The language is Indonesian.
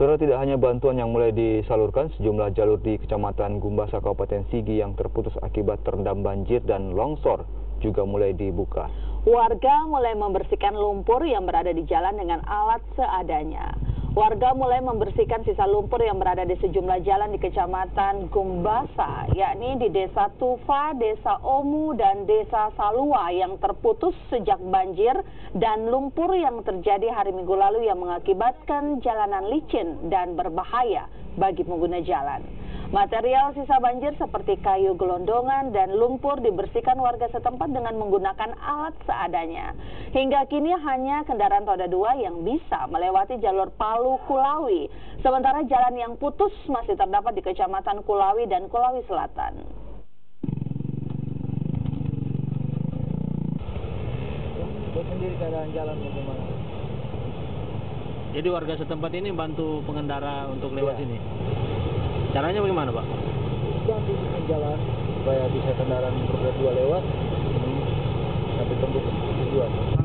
Saudara, tidak hanya bantuan yang mulai disalurkan, sejumlah jalur di Kecamatan Gumbasa, Kabupaten Sigi yang terputus akibat terendam banjir dan longsor juga mulai dibuka. Warga mulai membersihkan lumpur yang berada di jalan dengan alat seadanya. Warga mulai membersihkan sisa lumpur yang berada di sejumlah jalan di Kecamatan Gumbasa, yakni di Desa Tufa, Desa Omu, dan Desa Salua yang terputus sejak banjir dan lumpur yang terjadi hari Minggu lalu yang mengakibatkan jalanan licin dan berbahaya bagi pengguna jalan. Material sisa banjir seperti kayu gelondongan dan lumpur dibersihkan warga setempat dengan menggunakan alat seadanya. Hingga kini hanya kendaraan roda 2 yang bisa melewati jalur Palu Kulawi. Sementara jalan yang putus masih terdapat di Kecamatan Kulawi dan Kulawi Selatan. Sendiri keadaan jalan bagaimana? Jadi warga setempat ini bantu pengendara untuk lewat sini. Caranya bagaimana, Pak? Bantu bikin jalan supaya bisa kendaraan roda 2 lewat sampai tembus tujuan.